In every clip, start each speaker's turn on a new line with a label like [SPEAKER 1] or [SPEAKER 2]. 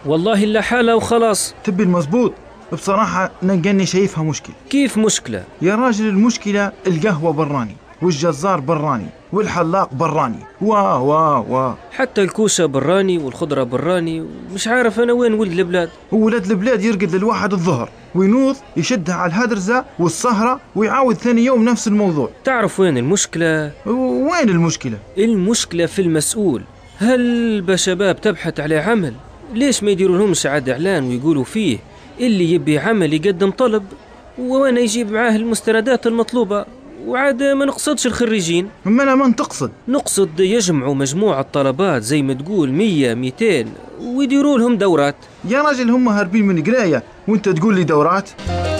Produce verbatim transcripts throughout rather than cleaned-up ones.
[SPEAKER 1] والله إلا حالة وخلاص.
[SPEAKER 2] تبي المزبوط؟ بصراحة نلقاني شايفها مشكلة.
[SPEAKER 1] كيف مشكلة؟
[SPEAKER 2] يا راجل المشكلة القهوة براني، والجزار براني، والحلاق براني، واه واه واه
[SPEAKER 1] حتى الكوشة براني والخضرة براني، ومش عارف أنا وين ولد البلاد.
[SPEAKER 2] وولد البلاد يرقد للواحد الظهر وينوض يشدها على الهدرزة والسهرة ويعاود ثاني يوم نفس الموضوع.
[SPEAKER 1] تعرف وين المشكلة؟
[SPEAKER 2] وين المشكلة؟
[SPEAKER 1] المشكلة في المسؤول. هل بشباب تبحث على عمل؟ ليش ما يديروا لهمش عاد إعلان ويقولوا فيه اللي يبي عمل يقدم طلب وانا يجيب معاه المستندات المطلوبة، وعاد ما نقصدش الخريجين.
[SPEAKER 2] ما أنا ما تقصد،
[SPEAKER 1] نقصد يجمعوا مجموعة طلبات زي ما تقول مية ميتين ويديروا لهم دورات.
[SPEAKER 2] يا راجل هم هاربين من قراية وانت تقول لي دورات؟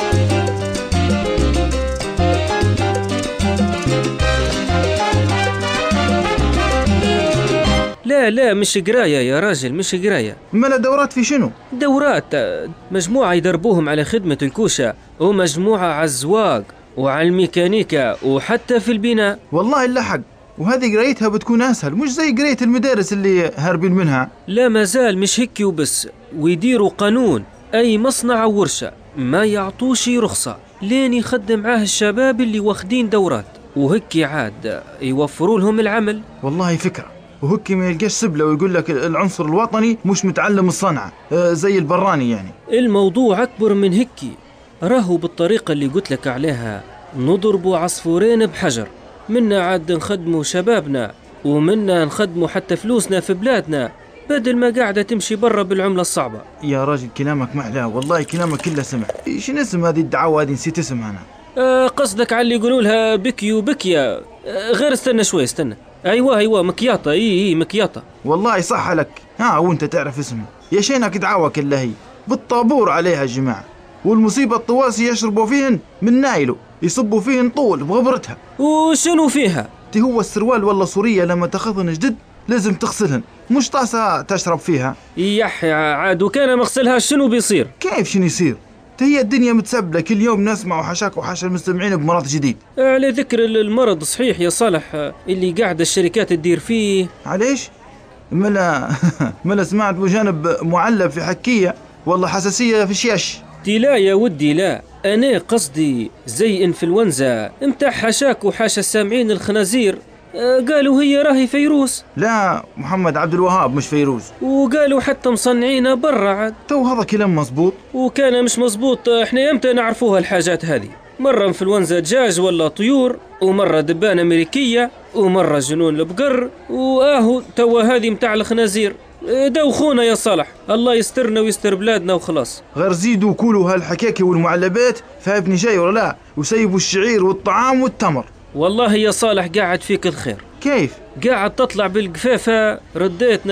[SPEAKER 1] لا لا مش قراية يا راجل، مش قراية.
[SPEAKER 2] ما دورات في شنو؟
[SPEAKER 1] دورات مجموعة يدربوهم على خدمة الكوشة، ومجموعة على الزواق وعلى الميكانيكا وحتى في البناء.
[SPEAKER 2] والله إلا حق، وهذه قرايتها بتكون أسهل مش زي قراية المدارس اللي هاربين منها.
[SPEAKER 1] لا ما زال مش هيك وبس، ويديروا قانون أي مصنع أو ورشة ما يعطوش رخصة لين يخدم معاه الشباب اللي واخدين دورات، وهيك عاد يوفروا لهم العمل.
[SPEAKER 2] والله فكرة، وهكي ما يلقاش سبلة ويقول لك العنصر الوطني مش متعلم الصنعة زي البراني. يعني
[SPEAKER 1] الموضوع أكبر من هيك، راهو بالطريقة اللي قلت لك عليها نضربوا عصفورين بحجر، منا عاد نخدموا شبابنا ومنا نخدموا حتى فلوسنا في بلادنا، بدل ما قاعدة تمشي برا بالعملة الصعبة.
[SPEAKER 2] يا راجل كلامك محلاه، والله كلامك كله سمع. ايش اسم هذه الدعوة هذه؟ نسيت اسمها أنا.
[SPEAKER 1] آه قصدك على اللي يقولوا لها بكي وبكيا. آه غير استنى شوي استنى. ايوه ايوه مكياطة. اي اي مكياطة.
[SPEAKER 2] والله صح لك. ها وانت تعرف اسمها؟ يا شينك دعوة كلها هي بالطابور عليها يا جماعة، والمصيبة الطواسي يشربوا فيهن من نايلو، يصبوا فيهن طول بغبرتها.
[SPEAKER 1] وشنو فيها؟
[SPEAKER 2] تي هو السروال والله صورية لما تاخذهن جدد لازم تغسلهن، مش طاسة تشرب فيها.
[SPEAKER 1] يحيى عاد وكان مغسلها شنو بيصير؟
[SPEAKER 2] كيف شنو يصير؟ هي الدنيا متسبلة، كل يوم نسمع وحشاك وحش المستمعين بمرض جديد.
[SPEAKER 1] على ذكر المرض صحيح يا صالح اللي قاعدة الشركات تدير فيه.
[SPEAKER 2] عليش؟ ملا ملا سمعت بجانب معلب في حكية والله حساسية في الشيش.
[SPEAKER 1] دي لا يا ودي لا، أنا قصدي زي إنفلونزا متاع حشاك وحاش السامعين الخنازير. قالوا هي راهي فيروس.
[SPEAKER 2] لا محمد عبد الوهاب مش فيروز.
[SPEAKER 1] وقالوا حتى مصنعينها برا عاد.
[SPEAKER 2] تو هذا كلام مزبوط؟ وكان
[SPEAKER 1] مش مزبوط. احنا امتى نعرفوها الحاجات هذه؟ مرة انفلونزا دجاج ولا طيور، ومرة دبانة أمريكية، ومرة جنون البقر، وآهو توا هذه متاع الخنازير. دوخونا يا صالح، الله يسترنا ويستر بلادنا وخلاص.
[SPEAKER 2] غير زيدوا كلوا هالحكاكي والمعلبات، فابني جاي ولا لا؟ وسيبوا الشعير والطعام والتمر.
[SPEAKER 1] والله يا صالح قاعد فيك الخير.
[SPEAKER 2] كيف؟
[SPEAKER 1] قاعد تطلع بالقفافة، رديتنا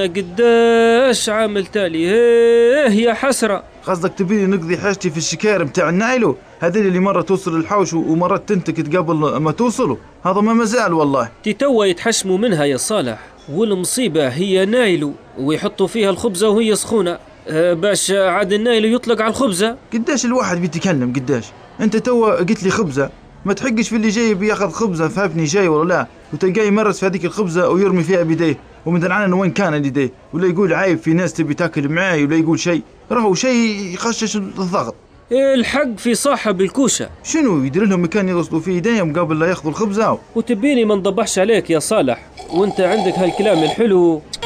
[SPEAKER 1] قداش عامل تالي. ايه يا حسرة.
[SPEAKER 2] قصدك تبيني نقضي حاجتي في الشكاير متاع النايلو هذول اللي مرة توصل الحوش ومرات تنتكت قبل ما توصلوا؟ هذا ما مازال والله.
[SPEAKER 1] تتوا يتحشموا منها يا صالح، والمصيبة هي نايلو ويحطوا فيها الخبزة وهي سخونة باش عاد النايلو يطلق على الخبزة.
[SPEAKER 2] قداش الواحد بيتكلم قداش؟ انت توا قلت لي خبزة، ما تحقش في اللي جاي بياخذ خبزة فهمني جاي ولا لا، وتلقاه يمرس في هذيك الخبزة ويرمي فيها بيديه ومدري عنه وين كان يديه، ولا يقول عيب في ناس تبي تاكل معاي، ولا يقول شيء راهو شيء يخشش الضغط.
[SPEAKER 1] الحق في صاحب الكوشة.
[SPEAKER 2] شنو يدير لهم مكان يغسلوا فيه يديهم قبل لا ياخذوا الخبزة؟
[SPEAKER 1] وتبيني ما نضبحش عليك يا صالح وانت عندك هالكلام الحلو.